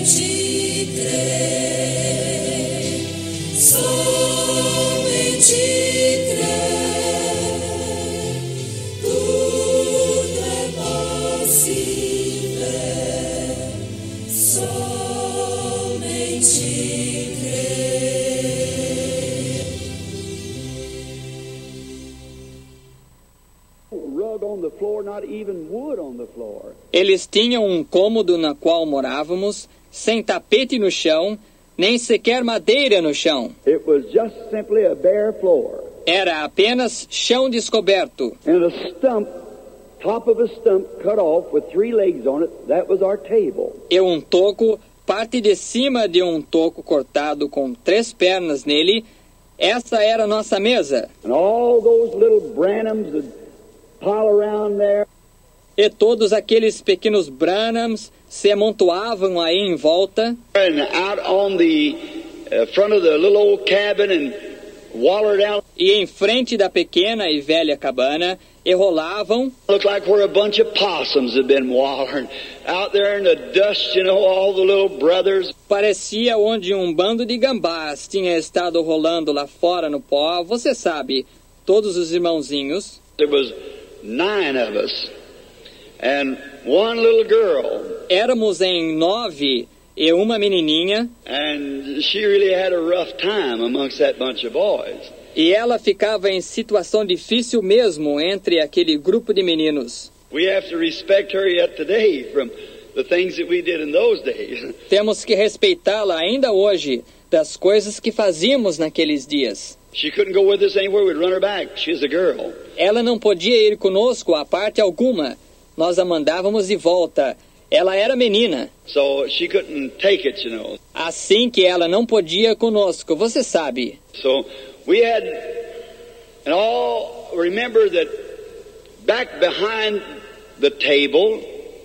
Eles tinham um cômodo na qual morávamos, sem tapete no chão, nem sequer madeira no chão. It was just simply a bare floor. Era apenas chão descoberto. And a stump, top of a stump cut off with 3 legs on it, that was our table. E um toco, parte de cima de um toco cortado com 3 pernas nele, essa era a nossa mesa. And all those little Branhams would pile around there. E todos aqueles pequenos Branhams se amontoavam aí em volta. And out on the front of the little old cabin and wallered out. E em frente da pequena e velha cabana, e rolavam. Looked like where a bunch of possums had been wallering out there in the dust, you know, all the little brothers. Parecia onde um bando de gambás tinha estado rolando lá fora no pó, você sabe, todos os irmãozinhos. There was 9 of us. And one little girl. Éramos em 9 e uma menininha. And she really had a rough time amongst that bunch of boys. E ela ficava em situação difícil mesmo entre aquele grupo de meninos. We have to respect her yet today from the things that we did in those days. Temos que respeitá-la ainda hoje das coisas que fazíamos naqueles dias. She couldn't go with us anywhere, we'd run her back. She was a girl. Ela não podia ir conosco a parte alguma. Nós a mandávamos de volta. Ela era menina. So she couldn't take it, you know. Assim que ela não podia conosco, você sabe. So we had, and all remember that back behind the table,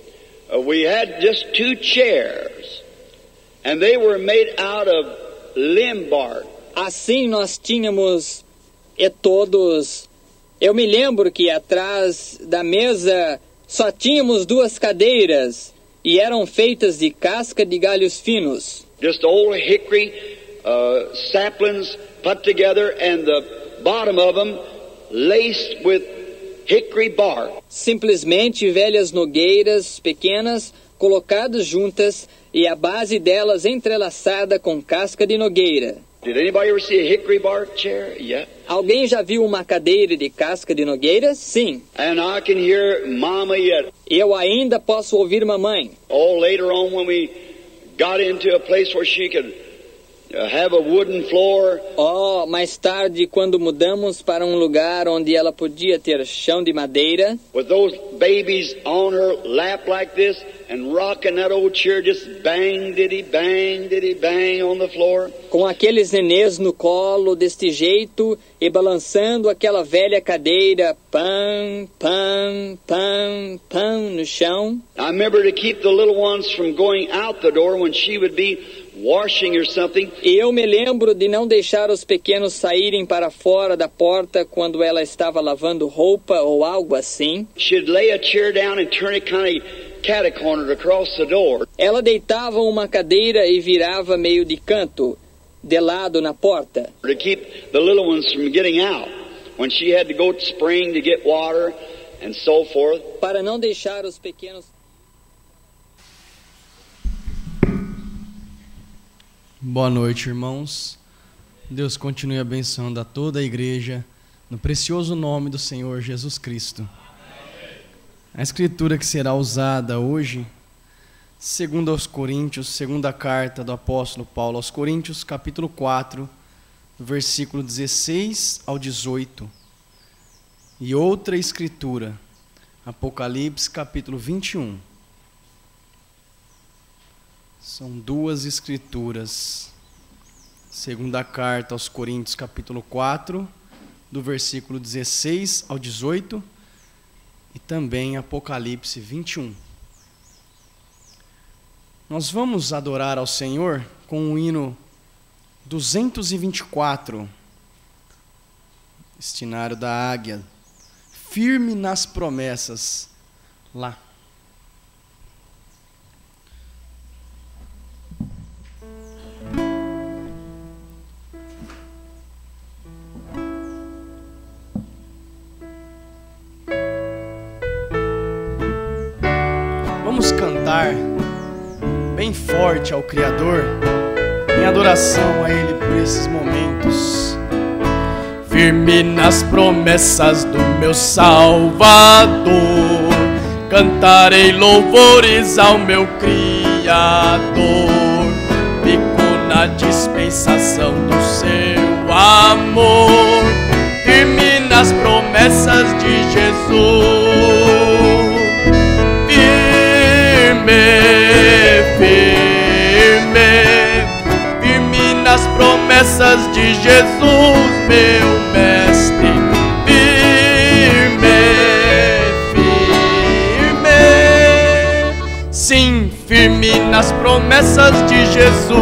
we had just 2 chairs, and they were made out of limb bark. Assim nós tínhamos e todos. Eu me lembro que atrás da mesa só tínhamos 2 cadeiras e eram feitas de casca de galhos finos. Just old hickory saplings put together and the bottom of them laced with hickory bark. Simplesmente velhas nogueiras pequenas colocadas juntas e a base delas entrelaçada com casca de nogueira. Did anybody ever see a hickory bark chair? Yeah. Alguém já viu uma cadeira de casca de nogueira? Sim. And I can hear Mama yet. Eu ainda posso ouvir mamãe. Oh, later on when we got into a place where she could have a wooden floor. Oh, mais tarde, quando mudamos para um lugar onde ela podia ter chão de madeira. With those babies on her lap like this and rocking that old chair just bang diddy bang on the floor. Com aqueles nenês no colo deste jeito e balançando aquela velha cadeira pam, pam, pam, pam no chão. I remember to keep the little ones from going out the door when she would be washing or something. E eu me lembro de não deixar os pequenos saírem para fora da porta quando ela estava lavando roupa ou algo assim. She'd lay a chair down and turn it kind of cat-cornered across the door. Ela deitava uma cadeira e virava meio de canto, de lado na porta. To keep the little ones from getting out when she had to go to spring to get water and so forth. Para não deixar os pequenos. Boa noite, irmãos. Deus continue abençoando a toda a igreja, no precioso nome do Senhor Jesus Cristo. A escritura que será usada hoje, segundo aos Coríntios, segunda carta do apóstolo Paulo aos Coríntios, capítulo 4, do versículo 16 ao 18. E outra escritura, Apocalipse, capítulo 21. São 2 escrituras. Segunda carta aos Coríntios, capítulo 4, do versículo 16 ao 18, e também Apocalipse 21. Nós vamos adorar ao Senhor com o hino 224, destinário da águia, firme nas promessas, lá. cantar bem forte ao Criador, em adoração a Ele por esses momentos. Firme nas promessas do meu Salvador, cantarei louvores ao meu Criador. Fico na dispensação do seu amor, firme nas promessas de Jesus. Firme nas promessas de Jesus, meu mestre. Sim, firme nas promessas de Jesus.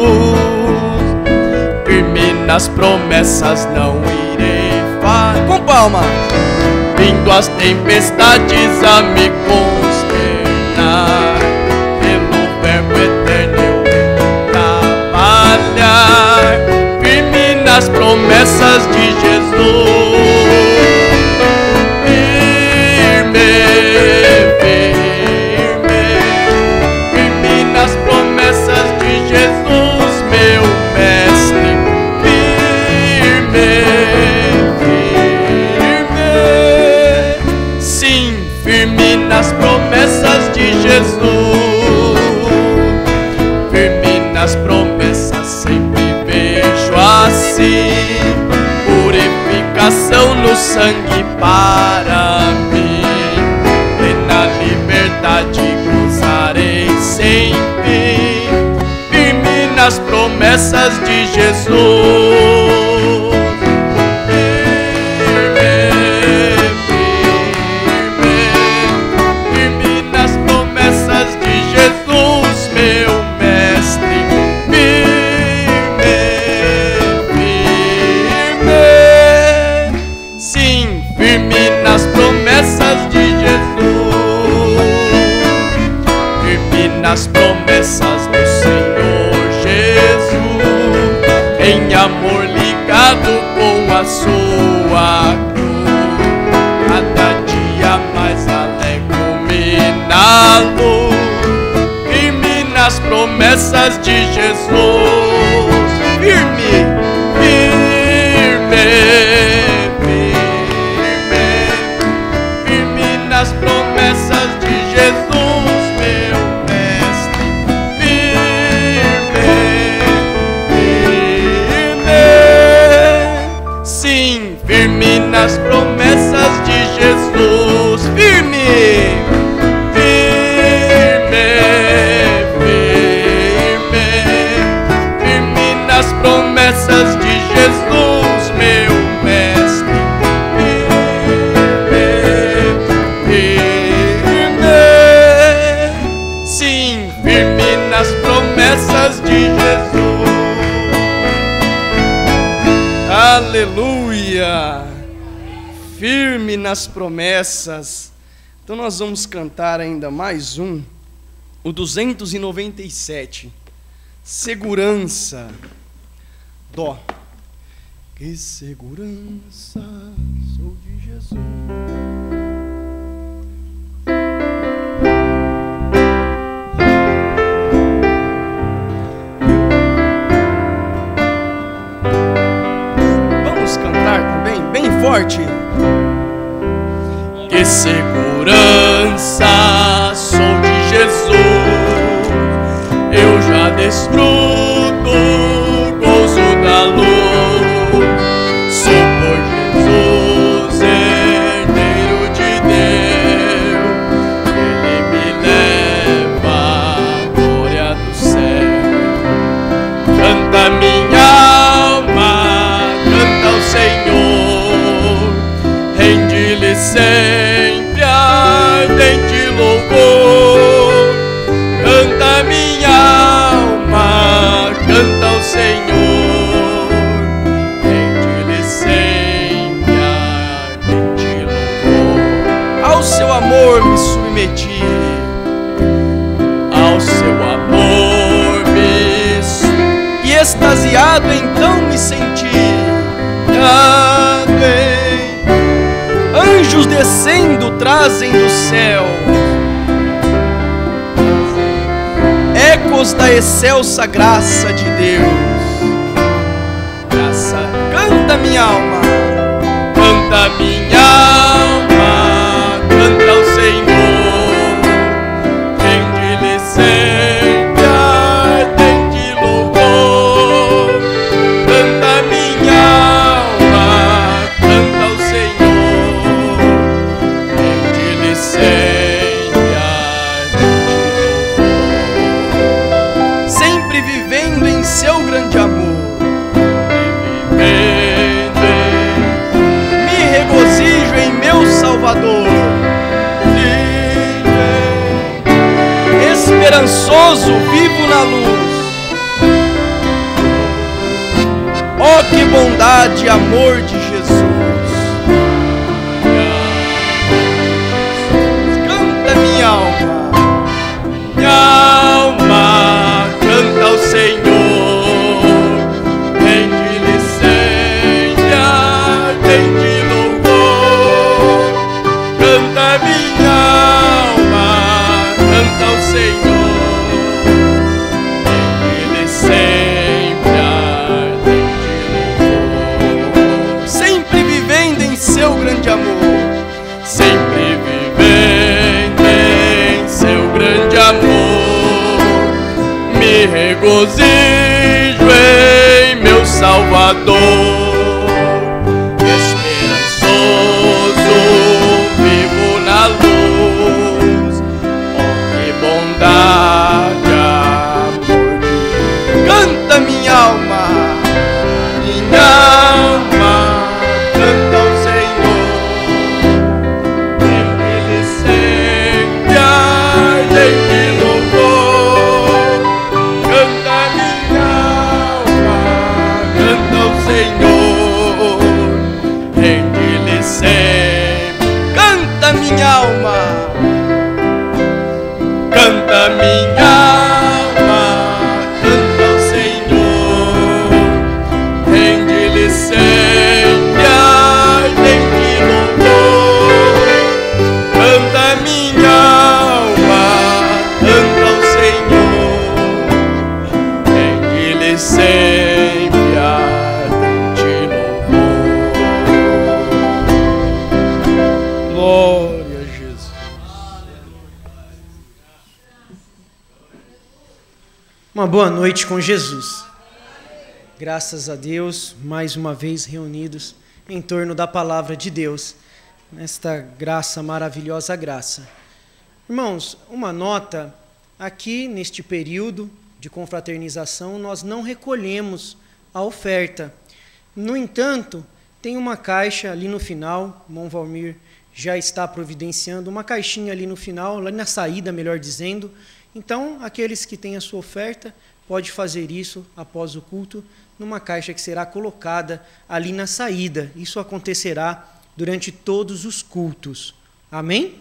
Firme nas promessas, não irei falhar. Com palmas. Vindo as tempestades a me consternar, pelo verbo eterno eu vou trabalhar. Firme nas promessas de Jesus. Firme nas promessas de Jesus, meu mestre. Firme nas promessas de Jesus. Firme nas promessas, sempre vejo assim purificação no sangue para mim. Plena liberdade gozarei sem fim. Firme nas promessas de Jesus. As promessas do Senhor Jesus, em amor ligado com a sua cruz, cada dia mais alegro-me na luz. Firme nas promessas de Jesus. Firme, firme, firme, firme nas promessas de Jesus. Firme nas promessas de Jesus. Firme, firme, firme, firme nas promessas de Jesus, meu mestre. Firme, firme, sim, firme nas promessas de Jesus. Aleluia! Firme nas promessas. Então nós vamos cantar ainda mais o 297. Segurança. Dó. Que segurança sou de Jesus. Bem forte. Que segurança sou de Jesus, eu já desfruto o gozo da luz. Sou por Jesus, herdeiro de Deus, Ele me leva à glória do céu. Canta minha alma, canta ao Senhor, rende-lhe sempre ardente louvor. Canta minha alma, canta ao Senhor, rende-lhe sempre ardente louvor. Ao seu amor me submeti, ao seu amor e extasiado então me senti. Anjos descendo trazem do céu lembramos da excelsa graça de Deus. Graça, canta minha alma, canta minha alma, canta ao Senhor, rende-lhe sempre ardente louvor. Canta minha alma, canta ao Senhor, rende-lhe sempre ardente louvor. Sempre vivendo em seu grande amor, me regozijo em meu Salvador, esperançoso vivo na luz. Oh, que bondade e amor de Jesus! Canta minha alma, canta ao Senhor. Regozijo em meu Salvador, esperançoso vivo na luz. Oh, que bondade, amor de... Canta minha alma, canta ao Senhor, rende-lhe sempre ardente louvor. Senhor, rende-lhe sempre. Canta minha alma, canta minha alma, canta ao Senhor, rende-lhe sempre ardente louvor. Canta minha alma, canta ao Senhor, rende-lhe sempre. Uma boa noite com Jesus. Graças a Deus, mais uma vez reunidos em torno da palavra de Deus, nesta graça, maravilhosa graça. Irmãos, uma nota, aqui neste período de confraternização, nós não recolhemos a oferta. No entanto, tem uma caixa ali no final, o irmão Valmir já está providenciando, uma caixinha ali no final, lá na saída, melhor dizendo. Então, aqueles que têm a sua oferta, pode fazer isso após o culto, numa caixa que será colocada ali na saída. Isso acontecerá durante todos os cultos. Amém?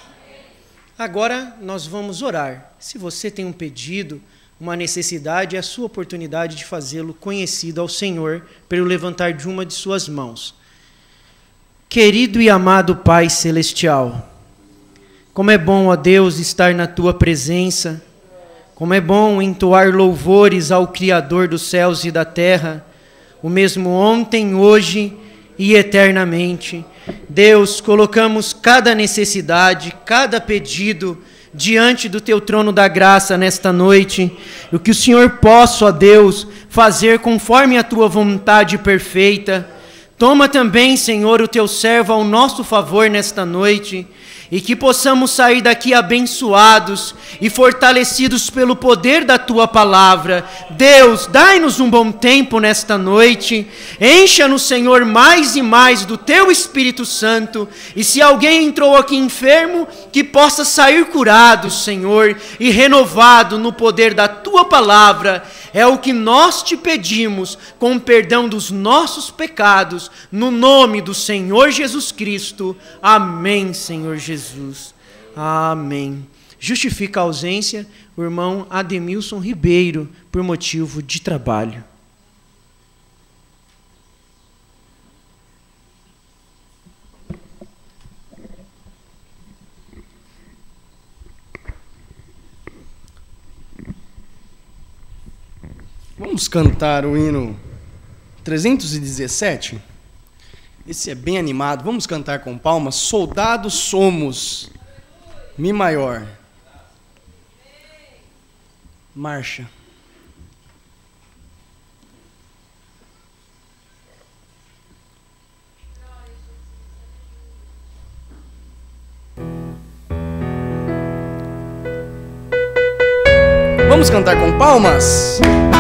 Agora nós vamos orar. Se você tem um pedido, uma necessidade, é a sua oportunidade de fazê-lo conhecido ao Senhor pelo levantar de uma de suas mãos. Querido e amado Pai Celestial, como é bom, ó Deus, estar na Tua presença, como é bom entoar louvores ao Criador dos céus e da terra, o mesmo ontem, hoje e eternamente. Deus, colocamos cada necessidade, cada pedido diante do Teu trono da graça nesta noite, e o que o Senhor possa, ó Deus, fazer conforme a Tua vontade perfeita. Toma também, Senhor, o Teu servo ao nosso favor nesta noite, e que possamos sair daqui abençoados e fortalecidos pelo poder da Tua palavra. Deus, dai-nos um bom tempo nesta noite, encha-nos, Senhor, mais e mais do Teu Espírito Santo, e se alguém entrou aqui enfermo, que possa sair curado, Senhor, e renovado no poder da Tua palavra. É o que nós te pedimos, com o perdão dos nossos pecados, no nome do Senhor Jesus Cristo. Amém, Senhor Jesus. Amém. Justifica a ausência o irmão Ademilson Ribeiro, por motivo de trabalho. Vamos cantar o hino 317. Esse é bem animado. Vamos cantar com palmas. Soldados somos. Mi maior. Marcha. Vamos cantar com palmas?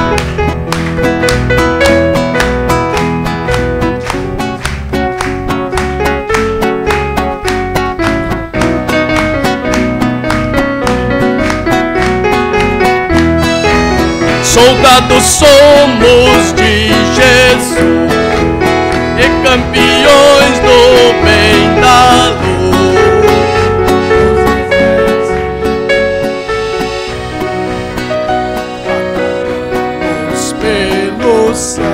Soldados somos de Jesus e campeões do bem da luz. Pelo céu,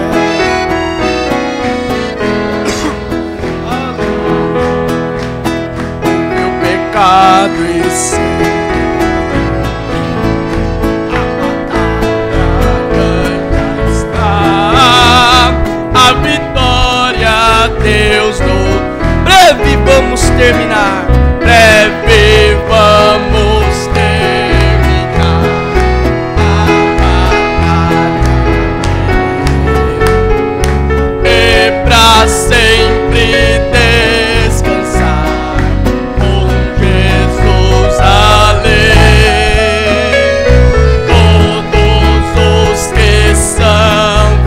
o meu pecado e ser. A vitória Deus nos. Breve vamos terminar. Breve vamos terminar. E pra sempre descansar com Jesus ali. Todos os que são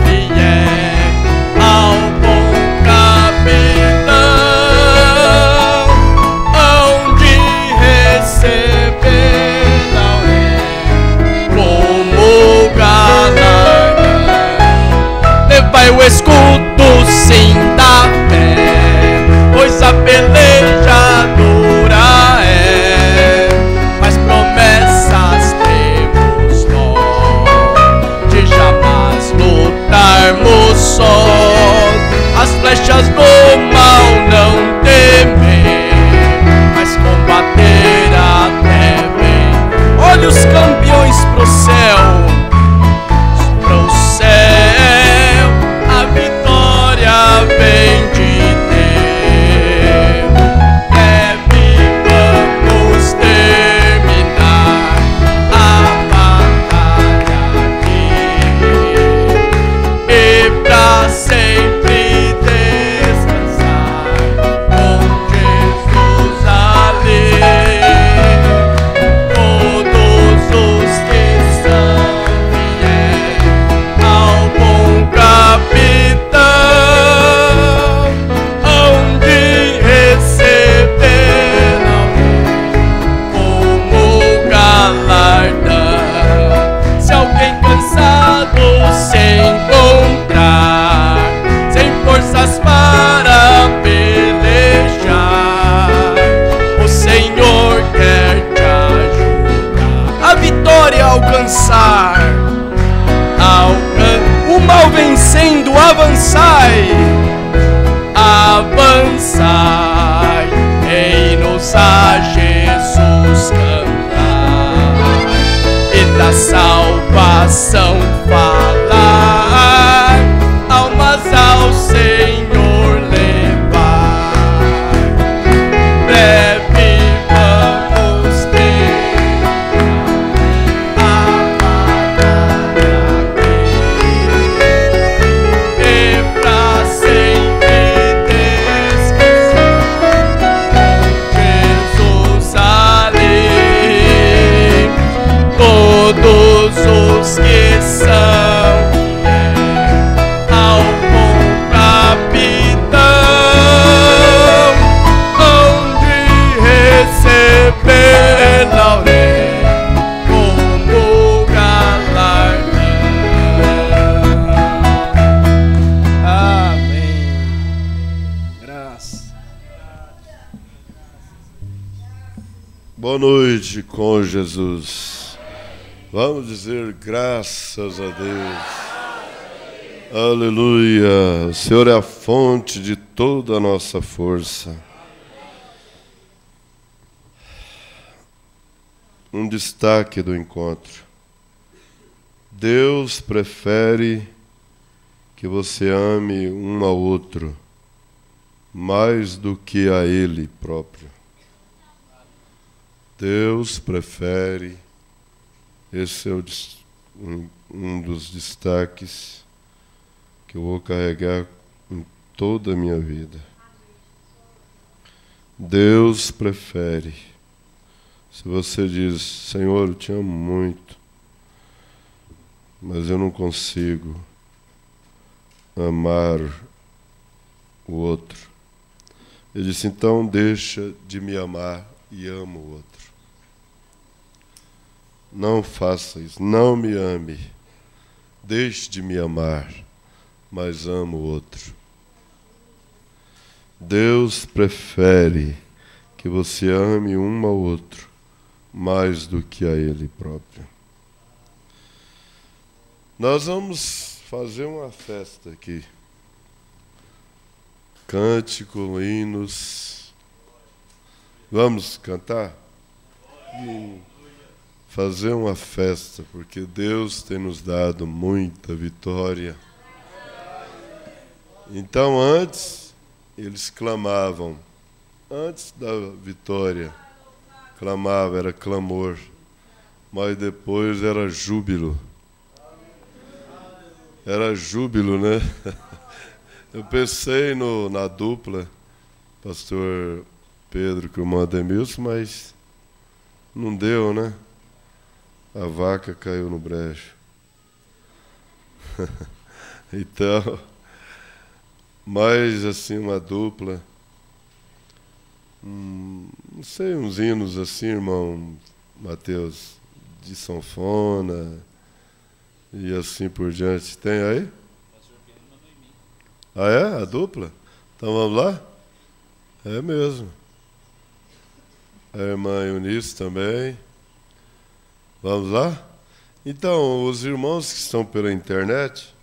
o escudo sim da fé, pois a peleja dura é, mas promessas temos nós, de jamais lutarmos sós, as flechas do mal não temer, mas combater até bem. Olha os campeões pro céu, pro céu. A vitória vem de Deus. Breve vamos terminar a batalha aqui e pra sempre descansar com Jesus ali. Todos os que são fiéis ao bom capitão, onde receber como galardão. Se alguém cansado se encontrar, sem forças para pelejar, o Senhor quer te ajudar a vitória alcançar. O mal vencendo, avançai, avançai, ei-nos a Jesus cantar e da salvação falar, almas ao Senhor levar. Breve vamos ter a batalha e pra sempre descansar com Jesus ali. Todos os que são fiéis ao bom capitão, onde receber laurel como galardão. Amém. Graças. Boa noite com Jesus. Vamos dizer graças a Deus. Aleluia. O Senhor é a fonte de toda a nossa força. Um destaque do encontro. Deus prefere que você ame um ao outro mais do que a Ele próprio. Deus prefere, esse é um dos destaques que eu vou carregar em toda a minha vida. Deus prefere. Se você diz, Senhor, eu te amo muito, mas eu não consigo amar o outro. Ele disse, então deixa de me amar e ama o outro. Não faça isso, não me ame. Deixe de me amar, mas ama o outro. Deus prefere que você ame um ao outro mais do que a Ele próprio. Nós vamos fazer uma festa aqui. Cântico, hinos. Vamos cantar? Fazer uma festa, porque Deus tem nos dado muita vitória. Então, antes, eles clamavam. Antes da vitória, clamava, era clamor. Mas depois era júbilo. Era júbilo, né? Eu pensei na dupla, pastor Pedro com o irmão Ademilson, mas não deu, né? A vaca caiu no brejo. Então, mas assim, uma dupla, não sei, uns hinos assim, irmão Mateus, de sanfona e assim por diante. Tem aí? Ah, é? A dupla? Então vamos lá? É mesmo. A irmã Eunice também. Vamos lá? Então, os irmãos que estão pela internet,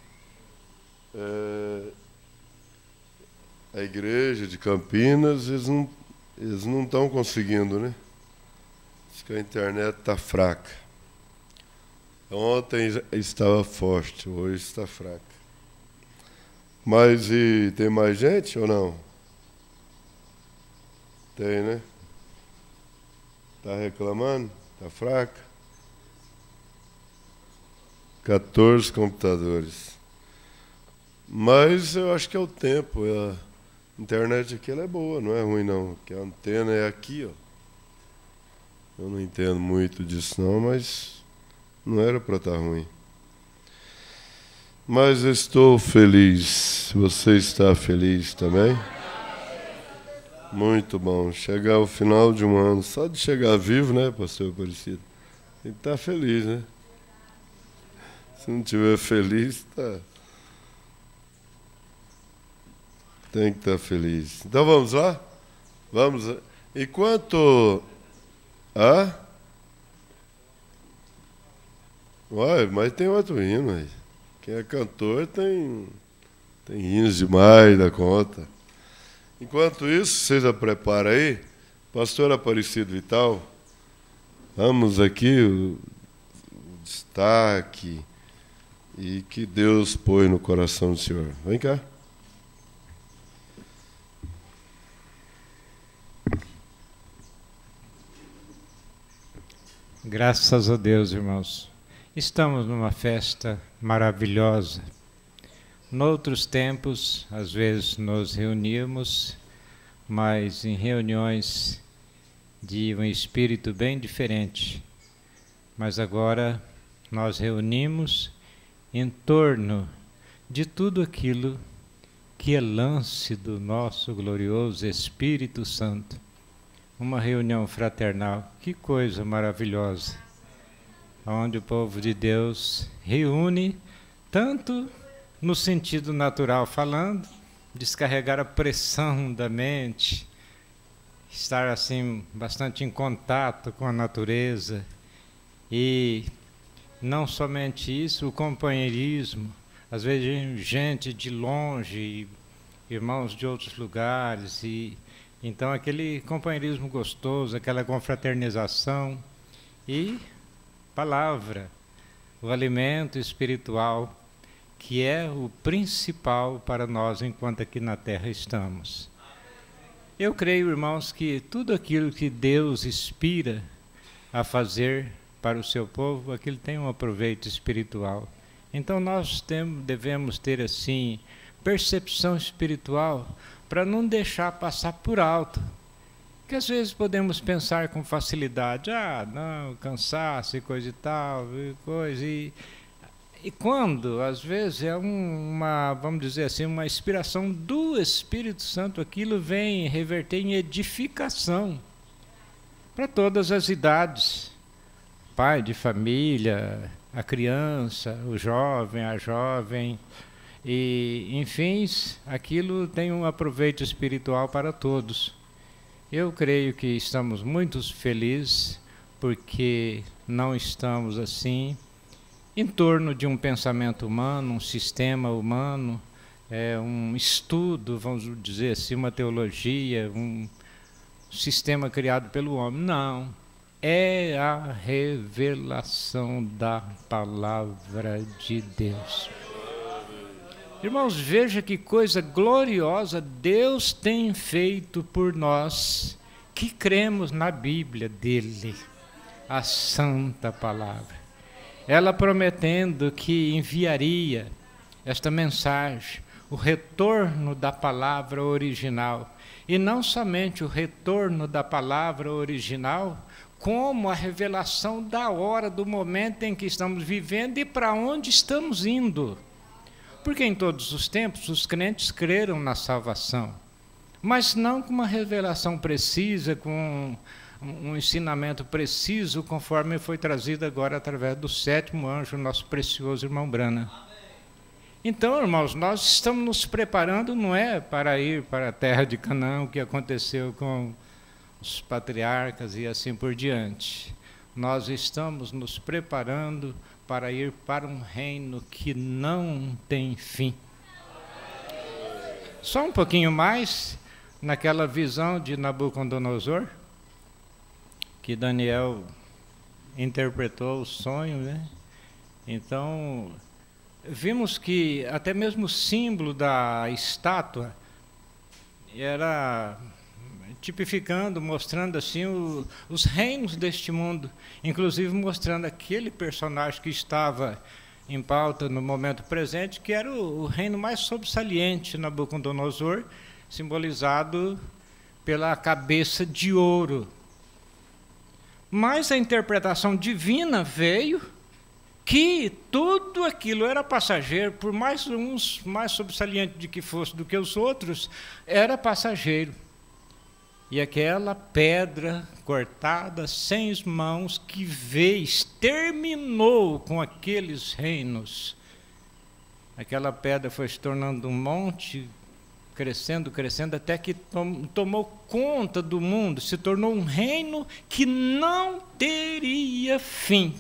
a igreja de Campinas, eles não estão conseguindo, né? Acho que a internet está fraca. Ontem estava forte, hoje está fraca. Mas e tem mais gente ou não? Tem, né? Está reclamando? Está fraca? 14 computadores. Mas eu acho que é o tempo. A internet aqui ela é boa, não é ruim não. Porque a antena é aqui, ó. Eu não entendo muito disso não, mas não era para estar ruim. Mas eu estou feliz. Você está feliz também? Muito bom. Chegar ao final de um ano, só de chegar vivo, né, pastor Aparecido? Tem que estar feliz, né? Se não estiver feliz, tá. Tem que estar feliz. Então vamos lá? Vamos. Enquanto. Uai, mas tem outro hino aí. Quem é cantor tem hinos demais da conta. Enquanto isso, vocês já preparam aí. Pastor Aparecido Vital, vamos aqui o destaque e que Deus põe no coração do Senhor. Vem cá. Graças a Deus, irmãos. Estamos numa festa maravilhosa. Noutros tempos, às vezes nos reuníamos, mas em reuniões de um espírito bem diferente. Mas agora nós reunimos em torno de tudo aquilo que é lance do nosso glorioso Espírito Santo. Uma reunião fraternal, que coisa maravilhosa, onde o povo de Deus reúne tanto no sentido natural falando, descarregar a pressão da mente, estar assim bastante em contato com a natureza e não somente isso, o companheirismo, às vezes gente de longe, irmãos de outros lugares, e então aquele companheirismo gostoso, aquela confraternização e palavra. o alimento espiritual, que é o principal para nós enquanto aqui na terra estamos. Eu creio, irmãos, que tudo aquilo que Deus inspira a fazer para o seu povo, aquilo tem um proveito espiritual. Então nós devemos ter assim percepção espiritual para não deixar passar por alto. Que às vezes podemos pensar com facilidade, não, cansaço e coisa e tal, e quando, às vezes, é vamos dizer assim, uma inspiração do Espírito Santo, aquilo vem reverter em edificação para todas as idades. Pai de família, a criança, o jovem, a jovem, e, enfim, aquilo tem um proveito espiritual para todos. Eu creio que estamos muito felizes, porque não estamos assim em torno de um pensamento humano, um sistema humano, um estudo, vamos dizer assim, uma teologia, um sistema criado pelo homem. Não, é a revelação da palavra de Deus. Irmãos, veja que coisa gloriosa Deus tem feito por nós que cremos na Bíblia dele, a santa palavra. Ela prometendo que enviaria esta mensagem, o retorno da palavra original. E não somente o retorno da palavra original, como a revelação da hora, do momento em que estamos vivendo e para onde estamos indo. Porque em todos os tempos os crentes creram na salvação, mas não com uma revelação precisa, com um ensinamento preciso, conforme foi trazido agora através do 7º anjo, nosso precioso irmão Branham. Então, irmãos, nós estamos nos preparando, não é para ir para a terra de Canaã, o que aconteceu com os patriarcas e assim por diante. Nós estamos nos preparando para ir para um reino que não tem fim. Só um pouquinho mais, naquela visão de Nabucodonosor, que Daniel interpretou o sonho, né? Então, vimos que até mesmo o símbolo da estátua era tipificando, mostrando assim os reinos deste mundo, inclusive mostrando aquele personagem que estava em pauta no momento presente, que era o reino mais sobressalente, Nabucodonosor, simbolizado pela cabeça de ouro. Mas a interpretação divina veio que tudo aquilo era passageiro, por mais uns mais sobressalente de que fosse do que os outros, era passageiro. E aquela pedra cortada, sem mãos, que terminou com aqueles reinos. Aquela pedra foi se tornando um monte, crescendo, crescendo, até que tomou conta do mundo, se tornou um reino que não teria fim.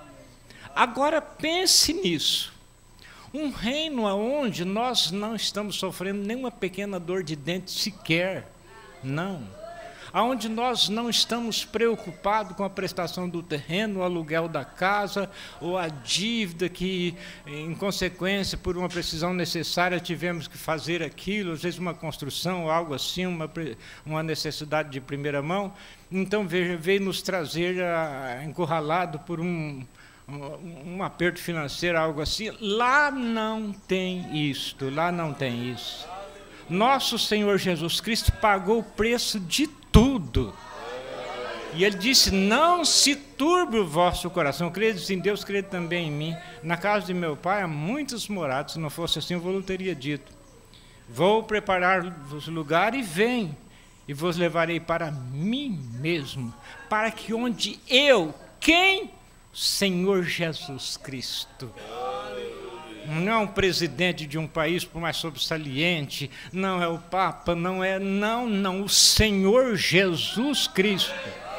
Agora pense nisso. Um reino onde nós não estamos sofrendo nenhuma pequena dor de dente sequer. Não. Aonde nós não estamos preocupados com a prestação do terreno, o aluguel da casa, ou a dívida que, em consequência, por uma precisão necessária, tivemos que fazer aquilo, às vezes uma construção, ou algo assim, uma necessidade de primeira mão. Então, veio nos trazer encurralado por um aperto financeiro, algo assim. Lá não tem isto, lá não tem isso. Nosso Senhor Jesus Cristo pagou o preço de tudo. E ele disse, não se turbe o vosso coração. Credes em Deus, crede também em mim. Na casa de meu pai há muitos morados. Se não fosse assim, eu vos teria dito. Vou preparar-vos lugar e vem. E vos levarei para mim mesmo. Para que onde eu, quem? Senhor Jesus Cristo. Não é um presidente de um país, por mais sobressalente, não é o Papa, não, o Senhor Jesus Cristo.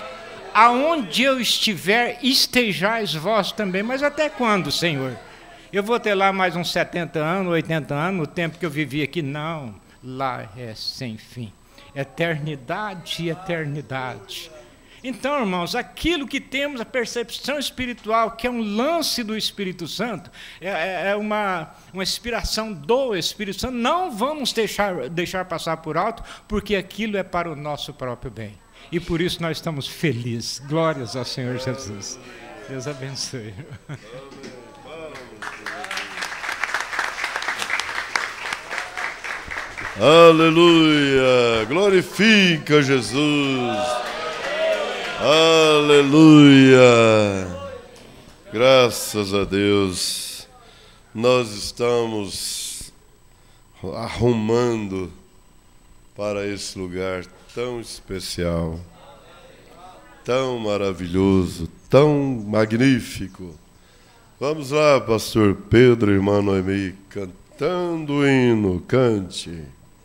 Aonde eu estiver, estejais vós também. Mas até quando, Senhor? Eu vou ter lá mais uns 70 anos, 80 anos, no tempo que eu vivi aqui? Não, lá é sem fim. Eternidade e eternidade. Então, irmãos, aquilo que temos, a percepção espiritual, que é um lance do Espírito Santo, é uma inspiração do Espírito Santo, não vamos deixar passar por alto, porque aquilo é para o nosso próprio bem. E por isso nós estamos felizes. Glórias ao Senhor Jesus. Deus abençoe. Aleluia! Glorifica Jesus! Aleluia! Graças a Deus, nós estamos arrumando para esse lugar tão especial, tão maravilhoso, tão magnífico. Vamos lá, pastor Pedro, irmã Noemi, cantando o hino, cante.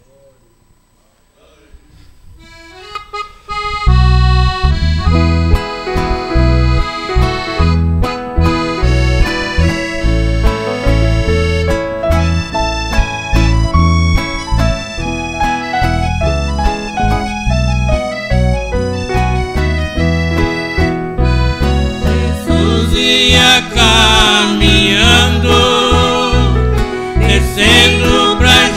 Caminhando, descendo pra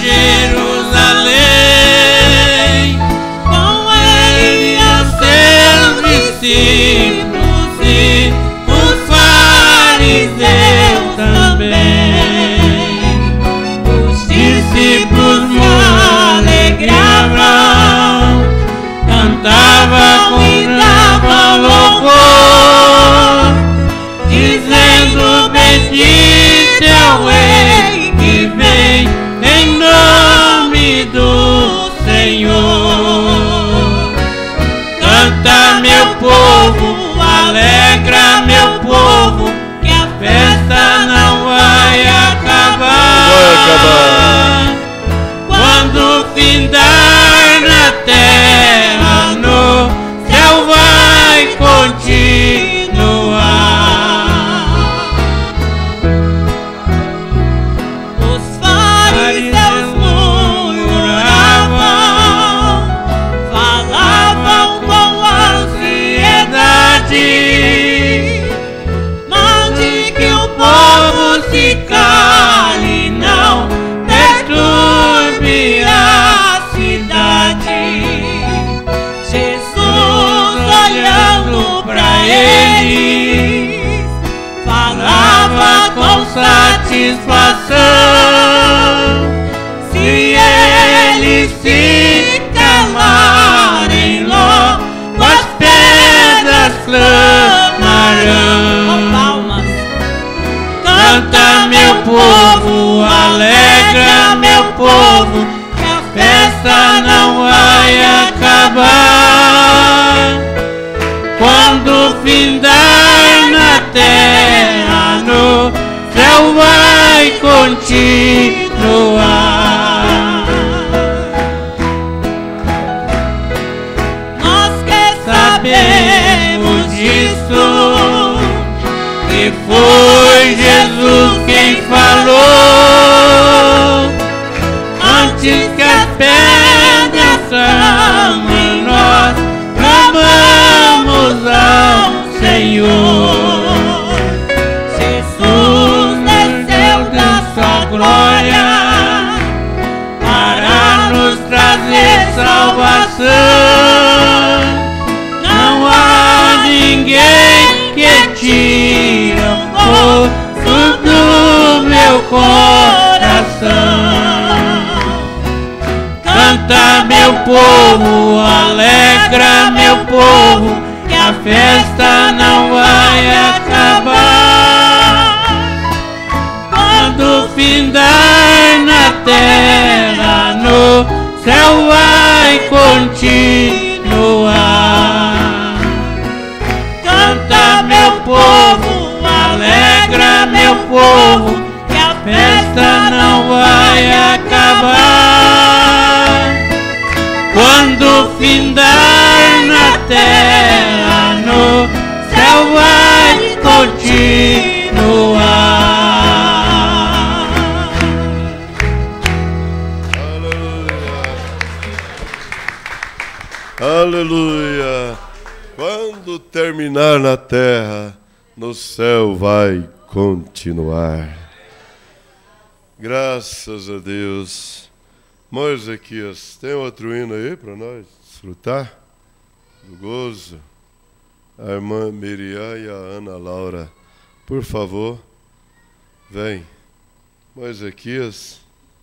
Jerusalém, com ele os seus discípulos e os fariseus também. Os discípulos se alegravam, cantavam com louvor, dizendo: bendito é o Rei que vem em nome do Senhor. Canta, meu povo, alegra, meu povo, que a festa não vai acabar. Quando findar na terra, no céu vai continuar. Mande que o povo se cale, não perturbe a cidade. Jesus, olhando pra eles, falava com satisfação. Se eles se calarem, logo as pedras clamarão. Canta, meu povo, alegra, meu povo, que a festa não vai acabar. Quando findar na terra, no céu vai continuar. Nós que sabemos disso, que foi Jesus quem falou, antes que as pedras clamem, nós clamamos ao Senhor. Jesus desceu da sua glória para nos trazer salvação. Não há ninguém que tire o gozo do meu coração. Canta, meu povo, alegra, meu povo, que a festa não vai acabar. Quando findar na terra, no céu vai continuar. Canta, meu povo, alegra, meu povo, que a festa não vai acabar. Quando findar na terra, no céu vai continuar. Aleluia! Aleluia! Quando terminar na terra, no céu vai continuar. Graças a Deus. Moisés, tem outro hino aí para nós desfrutar do gozo? A irmã Miriam e a Ana Laura, por favor, vem. Moisés.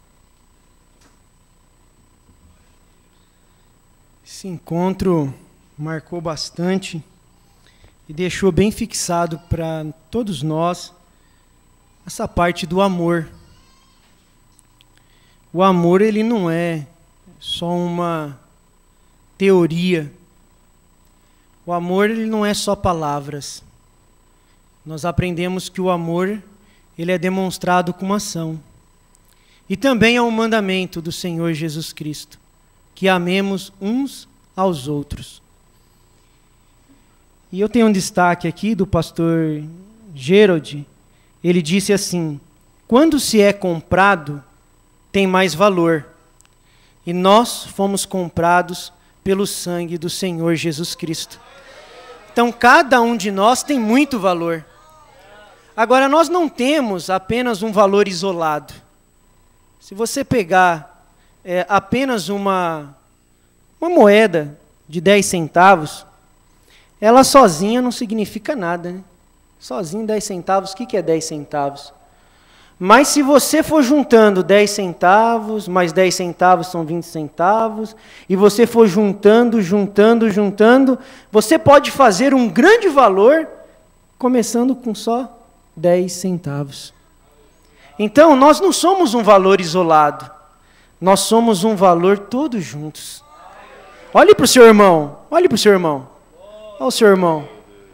Esse encontro marcou bastante e deixou bem fixado para todos nós essa parte do amor. O amor, ele não é só uma teoria. O amor, ele não é só palavras. Nós aprendemos que o amor, ele é demonstrado com uma ação. E também é um mandamento do Senhor Jesus Cristo, que amemos uns aos outros. E eu tenho um destaque aqui do pastor Gerald. Ele disse assim: quando se é comprado, tem mais valor. E nós fomos comprados pelo sangue do Senhor Jesus Cristo. Então, cada um de nós tem muito valor. Agora, nós não temos apenas um valor isolado. Se você pegar apenas uma moeda de 10 centavos, ela sozinha não significa nada, né? Sozinho 10 centavos, o que é 10 centavos? Mas se você for juntando 10 centavos, mais 10 centavos são 20 centavos, e você for juntando, você pode fazer um grande valor, começando com só 10 centavos. Então, nós não somos um valor isolado, nós somos um valor todos juntos. Olhe para o seu irmão, olha o seu irmão.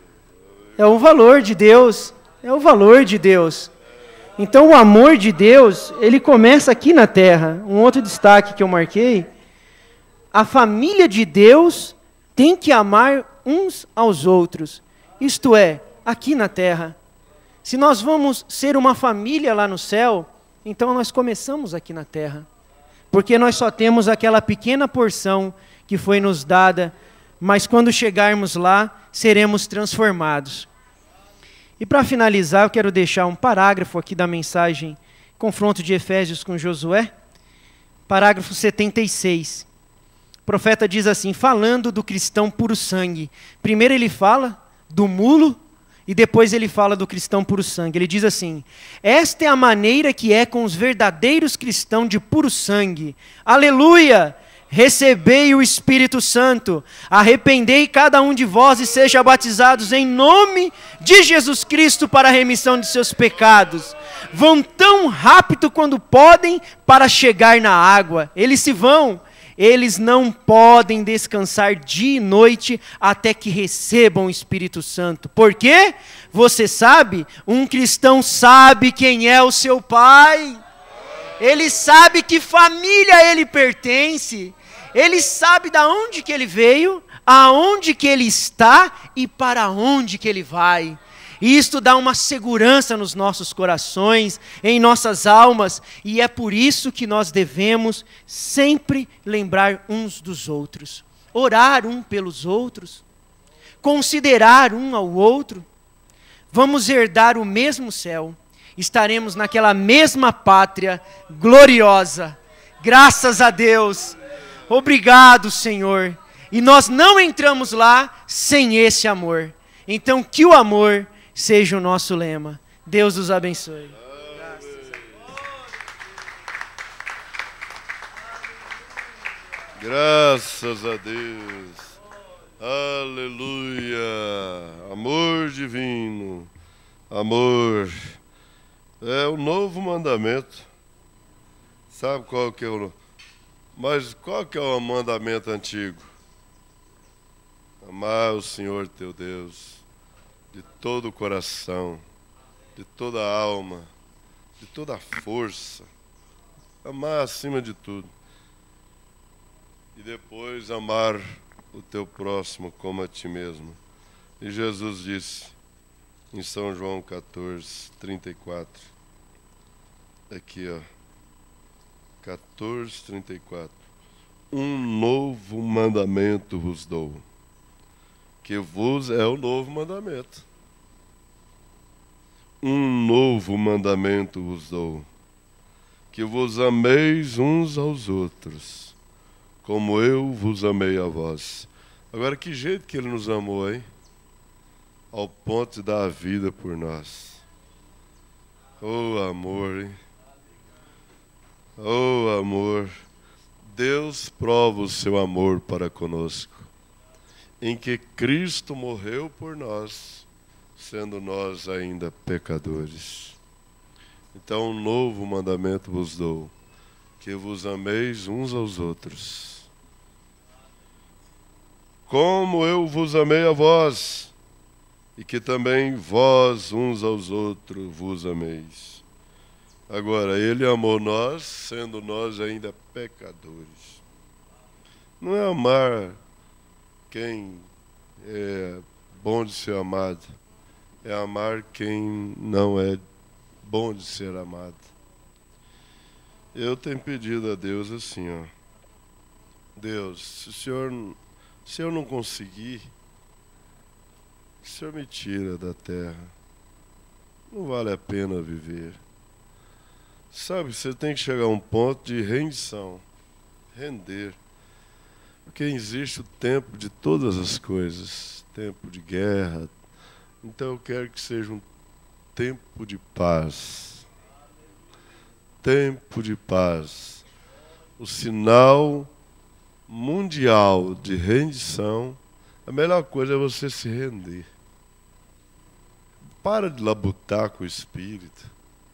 É o valor de Deus, é o valor de Deus. Então, o amor de Deus, ele começa aqui na terra. Um outro destaque que eu marquei: a família de Deus tem que amar uns aos outros. Isto é, aqui na terra. Se nós vamos ser uma família lá no céu, então nós começamos aqui na terra. Porque nós só temos aquela pequena porção que foi nos dada, mas quando chegarmos lá, seremos transformados. E para finalizar, eu quero deixar um parágrafo aqui da mensagem Confronto de Efésios com Josué, parágrafo 76. O profeta diz assim, falando do cristão puro sangue. Primeiro ele fala do mulo e depois ele fala do cristão puro sangue. Ele diz assim: esta é a maneira que é com os verdadeiros cristãos de puro sangue. Aleluia! Recebei o Espírito Santo, arrependei cada um de vós e seja batizados em nome de Jesus Cristo para a remissão de seus pecados. Vão tão rápido quando podem para chegar na água. Eles se vão, eles não podem descansar dia e noite até que recebam o Espírito Santo. Por quê? Você sabe, um cristão sabe quem é o seu pai. Ele sabe que família ele pertence. Ele sabe de onde que ele veio, aonde que ele está e para onde que ele vai. E isto dá uma segurança nos nossos corações, em nossas almas, e é por isso que nós devemos sempre lembrar uns dos outros, orar um pelos outros, considerar um ao outro. Vamos herdar o mesmo céu, estaremos naquela mesma pátria gloriosa. Graças a Deus. Obrigado, Senhor. E nós não entramos lá sem esse amor. Então, que o amor seja o nosso lema. Deus os abençoe. Graças a Deus. Aleluia. Amor divino. Amor. É o novo mandamento. Sabe qual que é o... Mas qual que é o mandamento antigo? Amar o Senhor teu Deus de todo o coração, de toda a alma, de toda a força. Amar acima de tudo. E depois amar o teu próximo como a ti mesmo. E Jesus disse em São João 14, 34. Aqui, ó. 14:34. Um novo mandamento vos dou, que vos é o novo mandamento. Um novo mandamento vos dou, que vos ameis uns aos outros, como eu vos amei a vós. Agora, que jeito que ele nos amou, hein? Ao ponto de dar a vida por nós. Oh, amor, hein? Oh, amor. Deus prova o seu amor para conosco, em que Cristo morreu por nós, sendo nós ainda pecadores. Então, um novo mandamento vos dou, que vos ameis uns aos outros, como eu vos amei a vós, e que também vós uns aos outros vos ameis. Agora, ele amou nós, sendo nós ainda pecadores. Não é amar quem é bom de ser amado, é amar quem não é bom de ser amado. Eu tenho pedido a Deus assim, ó. Deus, se eu não conseguir, o Senhor me tira da terra. Não vale a pena viver. Sabe, você tem que chegar a um ponto de rendição, render. Porque existe o tempo de todas as coisas, tempo de guerra. Então eu quero que seja um tempo de paz. Tempo de paz. O sinal mundial de rendição, a melhor coisa é você se render. Para de labutar com o espírito.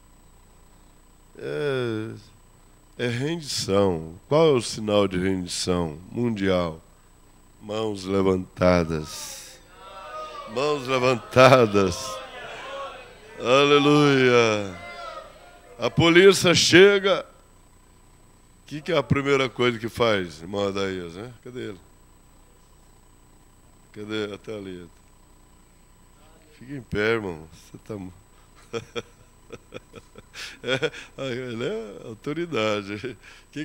É rendição. Qual é o sinal de rendição mundial? Mãos levantadas. Mãos levantadas. Aleluia. A polícia chega. O que é a primeira coisa que faz, irmão Adaías, né? Cadê ele? Cadê? Até ali. Fica em pé, irmão. Você tá... ele é autoridade. O que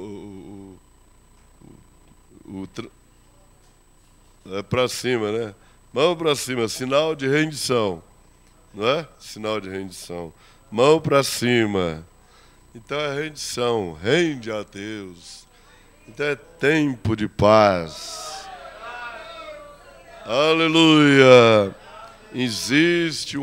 é é pra cima, né? Mão pra cima, sinal de rendição. Não é? Sinal de rendição. Mão pra cima. Então é rendição. Rende a Deus. Então é tempo de paz. Aleluia. Existe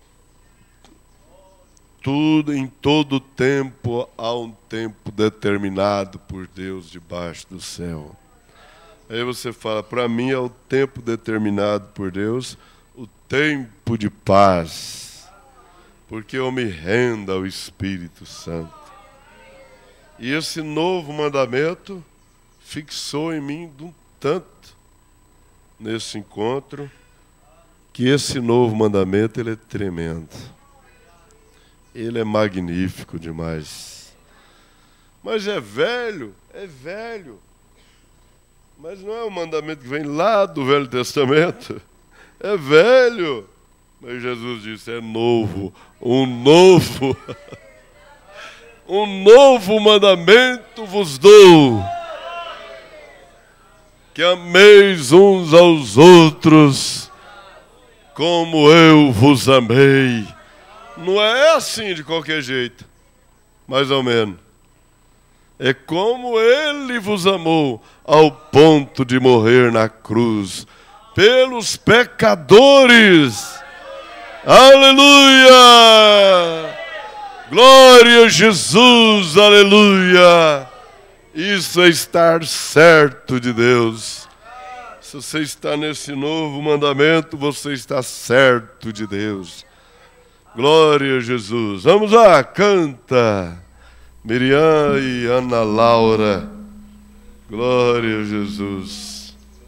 em todo tempo há um tempo determinado por Deus debaixo do céu. Aí você fala, para mim é o tempo determinado por Deus, o tempo de paz, porque eu me rendo ao Espírito Santo. E esse novo mandamento fixou em mim de um tanto nesse encontro, que esse novo mandamento ele é tremendo. Ele é magnífico demais. Mas é velho, é velho. Mas não é um mandamento que vem lá do Velho Testamento. É velho. Mas Jesus disse, é novo. Um novo mandamento vos dou. Que ameis uns aos outros como eu vos amei. Não é assim de qualquer jeito, mais ou menos. É como ele vos amou ao ponto de morrer na cruz pelos pecadores. Aleluia! Glória a Jesus, aleluia! Isso é estar certo de Deus. Se você está nesse novo mandamento, você está certo de Deus. Glória a Jesus. Vamos lá, canta. Miriam e Ana Laura. Glória a Jesus.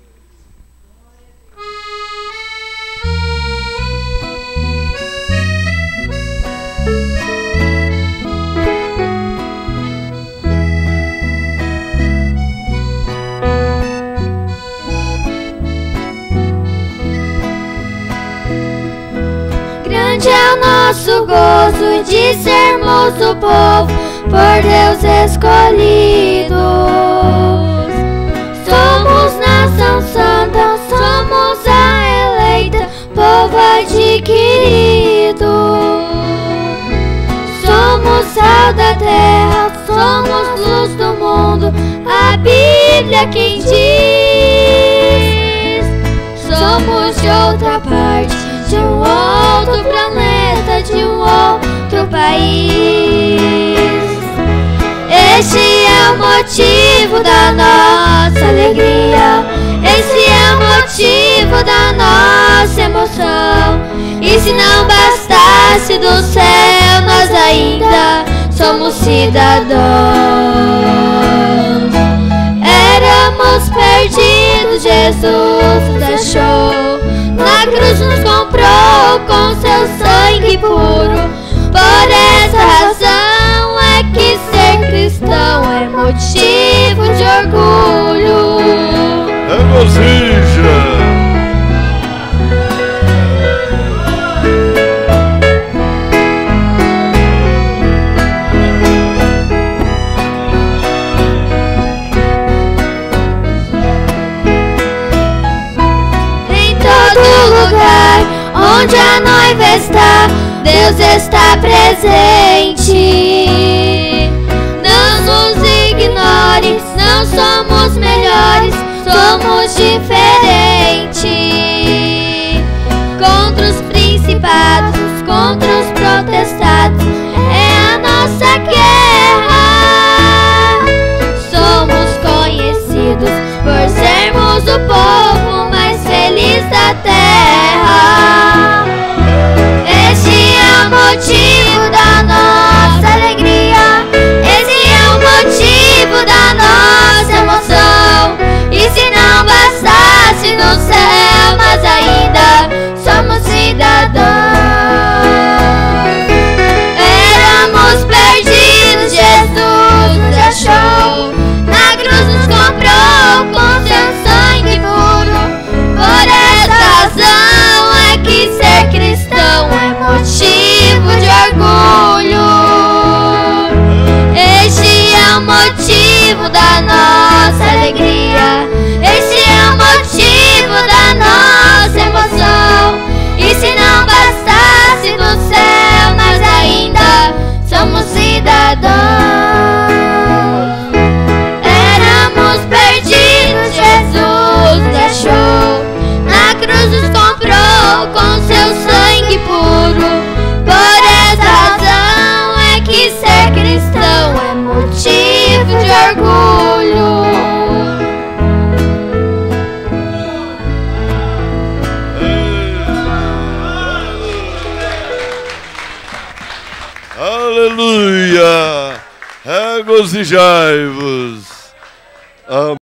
Grande é o nosso gozo de sermos o povo por Deus escolhidos. Somos nação santa, somos a Bíblia quem diz. Somos de outra parte, de um outro planeta, de um outro país. Este é o motivo da nossa alegria. Esse é o motivo da nossa emoção. E se não bastasse do céu, nós ainda somos cidadãos. Éramos perdidos, Jesus nos achou. Na cruz nos comprou com seu sangue puro. Por essa razão é que ser cristão é motivo de orgulho. Regozija! Onde a noiva está, Deus está presente. Não nos ignore, não somos melhores, somos diferentes. Contra os principados, contra os protestados, é a nossa guerra. Somos conhecidos por sermos o povo mais feliz da terra. Esse é o motivo da nossa alegria. Esse é o motivo da nossa emoção. E se não bastasse no céu, nós ainda somos cidadãos. Éramos perdidos, Jesus nos achou. Na cruz nos comprou com seu sangue puro. Por essa razão é que ser cristão é motivo de orgulho. Este é o motivo da nossa alegria. Este é o motivo da nossa emoção. E se não bastasse no céu, nós ainda somos cidadãos. Éramos perdidos, Jesus nos achou. Na cruz nos comprou com seu sangue puro. Por essa razão é que ser cristão é motivo de orgulho. Aleluia! Regozijai-vos!